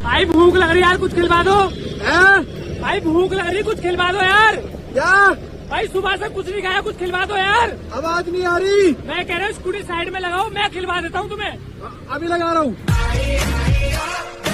भाई भूख लग रही यार, कुछ खिलवा दो। हैं? भाई भूख लग रही, कुछ खिलवा दो यार। क्या? भाई सुबह से कुछ नहीं खाया, कुछ खिलवा दो यार। आवाज नहीं आ रही। मैं कह रहा हूँ स्कूटी साइड में लगाओ, मैं खिलवा देता हूँ तुम्हें। अभी लगा रहा हूँ।